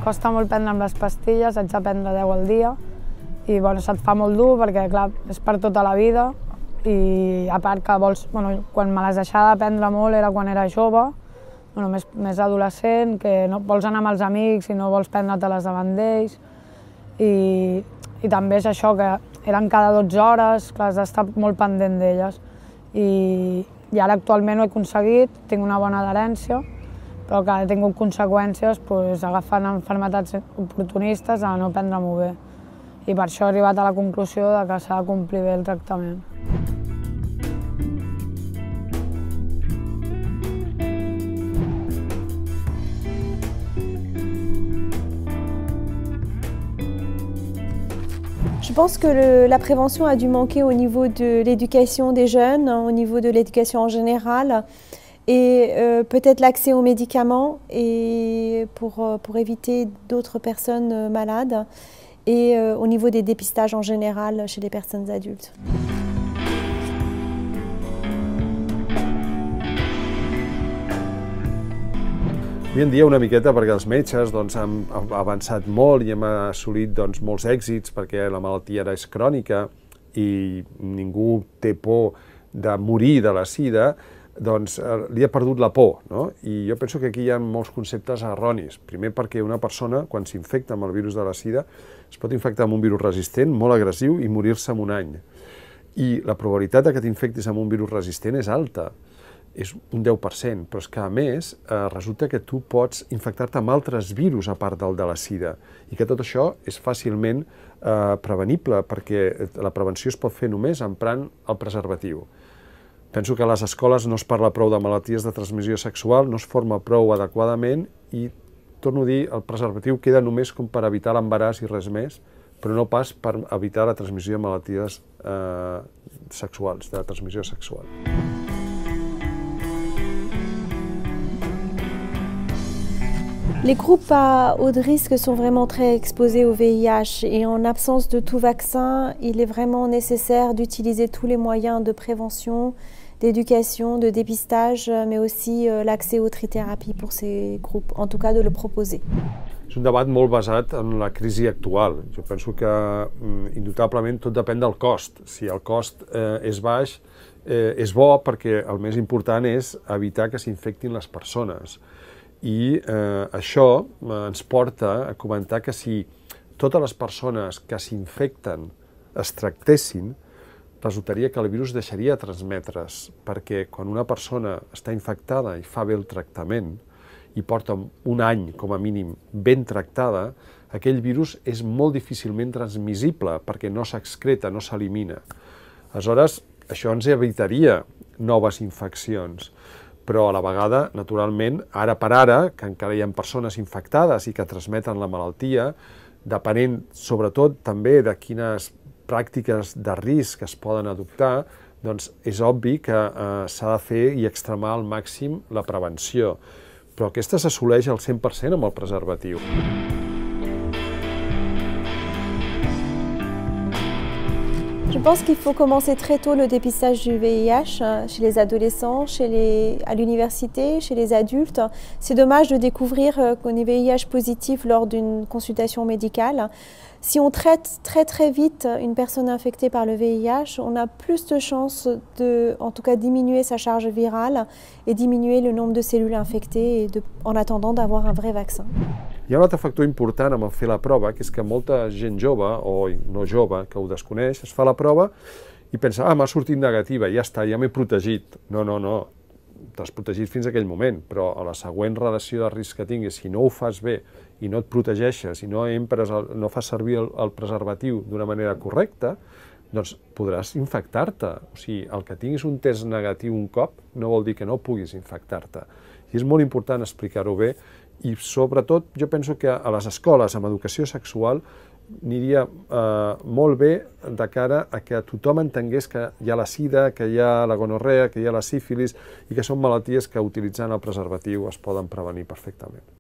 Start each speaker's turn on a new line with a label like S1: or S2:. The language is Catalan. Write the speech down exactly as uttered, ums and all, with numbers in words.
S1: costa molt prendre'm les pastilles, haig de prendre deu al dia i bueno, se't fa molt dur perquè clar, és per tota la vida i a part que vols, bueno, quan me les deixava de prendre molt era quan era jove, bueno, més, més adolescent, que no vols anar amb els amics i no vols prendre-te-les davant d'ells i, i també és això, que eren cada dotze hores, clar, has d'estar molt pendent d'elles i, i ara actualment ho he aconseguit, tinc una bona adherència, però que he tingut conseqüències pues, agafant malalties oportunistes a no prendre-m'ho bé. I per això he arribat a la conclusió de que s'ha de complir bé el tractament.
S2: Je pense que le, la prévention a dû manquer au niveau de l'éducation des jeunes, au niveau de l'éducation en général, et euh, peut-être l'accès aux médicaments et pour, pour éviter d'autres personnes malades, et euh, au niveau des dépistages en général chez les personnes adultes.
S3: Avui en dia una miqueta perquè els metges doncs, han avançat molt i hem assolit doncs, molts èxits perquè la malaltia ara és crònica i ningú té por de morir de la sida, doncs li ha perdut la por, no? I jo penso que aquí hi ha molts conceptes erronis. Primer perquè una persona, quan s'infecta amb el virus de la sida, es pot infectar amb un virus resistent, molt agressiu, i morir-se en un any. I la probabilitat que t'infectis amb un virus resistent és alta. És un deu per cent, però és que a més eh, resulta que tu pots infectar-te amb altres virus a part del de la sida i que tot això és fàcilment eh, prevenible perquè la prevenció es pot fer només emprant el preservatiu. Penso que a les escoles no es parla prou de malalties de transmissió sexual, no es forma prou adequadament i, torno a dir, el preservatiu queda només com per evitar l'embaràs i res més, però no pas per evitar la transmissió de malalties eh, sexuals, de transmissió sexual.
S2: Les groupes à haut risque sont vraiment très exposés au V I H et en absence de tout vaccin, il est vraiment nécessaire d'utiliser tous les moyens de prévention, d'éducation, de dépistage, mais aussi l'accès aux trithérapies pour ces groupes, en tout cas de le proposer.
S3: És un debat molt basat en la crisi actual. Jo penso que indubtablement tot depèn del cost. Si el cost eh, és baix, eh, és bo perquè el més important és evitar que s'infectin les persones. I eh, això ens porta a comentar que si totes les persones que s'infecten es tractessin, resultaria que el virus deixaria de transmetre's, perquè quan una persona està infectada i fa bé el tractament i porta un any, com a mínim, ben tractada, aquell virus és molt difícilment transmissible perquè no s'excreta, no s'elimina. Aleshores, això ens evitaria noves infeccions. Però a la vegada, naturalment, ara per ara, que encara hi ha persones infectades i que transmeten la malaltia, depenent sobretot també de quines pràctiques de risc es poden adoptar, doncs és obvi que eh, s'ha de fer i extremar al màxim la prevenció. Però aquesta s'assoleix al cent per cent amb el preservatiu.
S2: Je pense qu'il faut commencer très tôt le dépistage du V I H chez les adolescents, chez les, à l'université, chez les adultes. C'est dommage de découvrir qu'on est V I H positif lors d'une consultation médicale. Si on traite très très vite une personne infectée par le V I H, on a plus de chances de, en tout cas, diminuer sa charge virale et diminuer le nombre de cellules infectées et de, en attendant d'avoir un vrai vaccin.
S3: Hi ha un altre factor important amb el fer la prova, que és que molta gent jove, o no jove, que ho desconeix, es fa la prova i pensa, ah, m'ha sortit negativa, ja està, ja m'he protegit. No, no, no, t'has protegit fins a aquell moment, però a la següent relació de risc que tinguis, si no ho fas bé i no et protegeixes, i no, empres el, no fas servir el, el preservatiu d'una manera correcta, doncs podràs infectar-te. O sigui, el que tinguis un test negatiu un cop no vol dir que no puguis infectar-te. I és molt important explicar-ho bé i sobretot jo penso que a les escoles amb educació sexual aniria eh, molt bé de cara a que tothom entengués que hi ha la sida, que hi ha la gonorrea, que hi ha la sífilis i que són malalties que utilitzant el preservatiu es poden prevenir perfectament.